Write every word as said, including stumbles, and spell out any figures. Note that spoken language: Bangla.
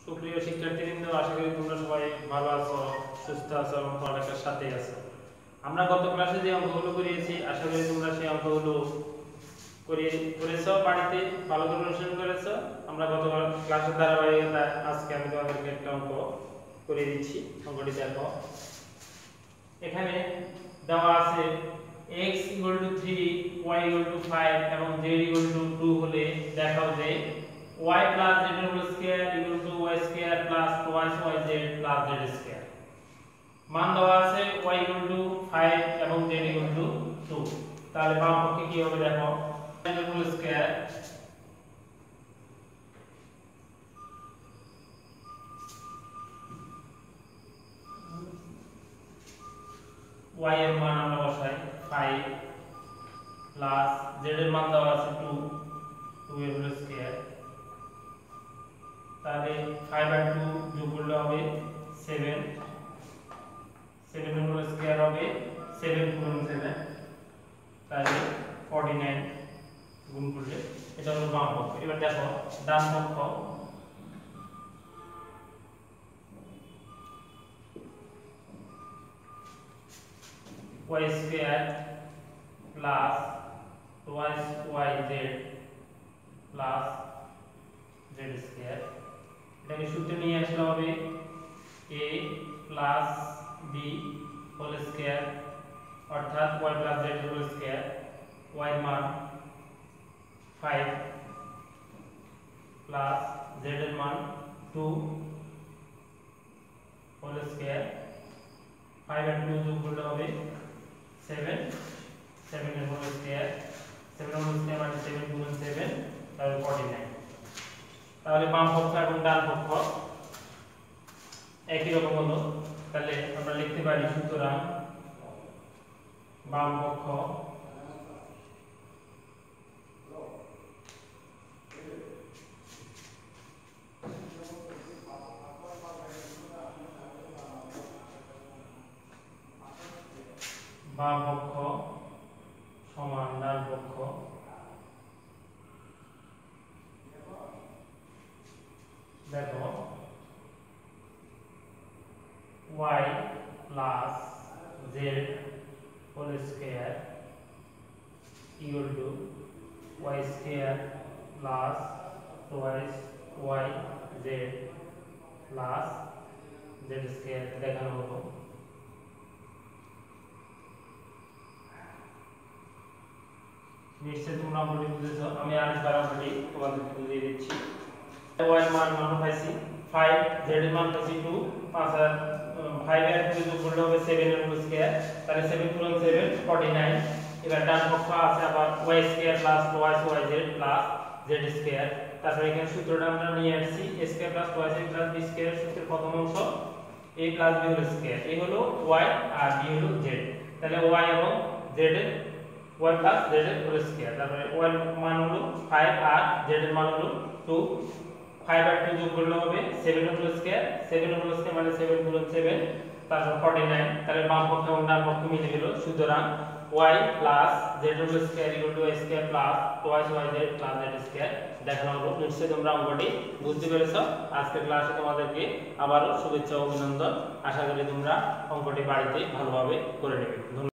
সুপ্রিয় শিক্ষার্থীবৃন্দ, আশা করি তোমরা সবাই ভালো আছো, সুস্থ আছো এবং পড়ালেখার সাথে আছো। আমরা গত ক্লাসে যে অঙ্কগুলো করিয়েছি, আশা করি তোমরা সেই অঙ্কগুলো করে করেছো, বাড়িতে ভালো করে অনুশীলন করেছো। আমরা গত ক্লাসের ধারাবাহিকতায় আজকে আমি তোমাদেরকে একটা অঙ্ক করে দিচ্ছি। অঙ্কটি দেখো, এখানে দেওয়া আছে x equal to three, y equal to five এবং z equal to two হলে দেখাও যে y plus z whole square equal to y square plus twice yz plus z square। মান দেওয়া আছে y equal to five এবং z equal to two। তাহলে বাম পক্ষে কি হবে দেখো, z whole square y এর মান আমরা বসাই five প্লাস z এর মান দেওয়া আছে two, two এর হোল স্কয়ার। তাহলে five আর two যোগ করলে হবে seven, seven এর হোল স্কয়ার হবে seven গুণ seven, তাহলে forty-nine গুণ করলে এটা হলো বাম পক্ষ। এবার দেখো ডান পক্ষ, y square plus twice yz plus z square. এটাকে সূত্রে নিয়ে আসলে হবে a plus b whole square, অর্থাৎ y plus z whole square. y এর মান five প্লাস z এর মান two হোল স্কয়ার। five আর two যোগ করলে হবে seven, seven এর হোল স্কয়ার, seven এর হোল স্কয়ার মানে seven গুণ seven, তাহলে forty-nine। তাহলে বাম পক্ষ এবং ডান পক্ষ একই রকম হলো। তাহলে আমরা লিখতে পারি সুতরাং বাম পক্ষ বাম পক্ষ সমান ডান পক্ষ দেখো y plus z whole square equal to y square plus twice yz plus z square দেখানো হলো। নিশ্চয়ই তোমরা অঙ্কটি বুঝেছো, আমি আরেকবার অঙ্কটি তোমাদেরকে বুঝিয়ে দিচ্ছি। y এর মান আমরা পাইছি five, z এর মান পাইছি two, পাঁচ আর five এর two যোগ করলে হবে seven এর হোল স্কয়ার, তাহলে seven গুণ seven forty-nine। এবার ডান পক্ষ আছে আবার y square plus twice yz plus z square. তারপর এখানে সূত্রটা আমরা নিয়ে আসছি a square plus twice a plus b square. সূত্রের প্রথম অংশ a plus b whole square, a হলো y আর b হলো z। তাহলে y এবং z এর y প্লাস z এর হোল স্কয়ার, তারপরে y এর মান হলো five আর z এর মান হলো two। five আর two যোগ করলে হবে seven এর হোল স্কয়ার, seven এর হোল স্কয়ার মানে seven গুণ seven, তারপর forty-nine। তাহলে বাম পক্ষ এবং ডান পক্ষ মিলে গেল। সুতরাং y প্লাস z এর whole square equal to y square plus twice yz plus z square দেখানো হলো। নিশ্চয়ই তোমরা অঙ্কটি বুঝতে পেরেছো। আজকের ক্লাসে তোমাদেরকে আবারও শুভেচ্ছা ও অভিনন্দন। আশা করি তোমরা অঙ্কটি বাড়িতে ভালোভাবে করে নেবে।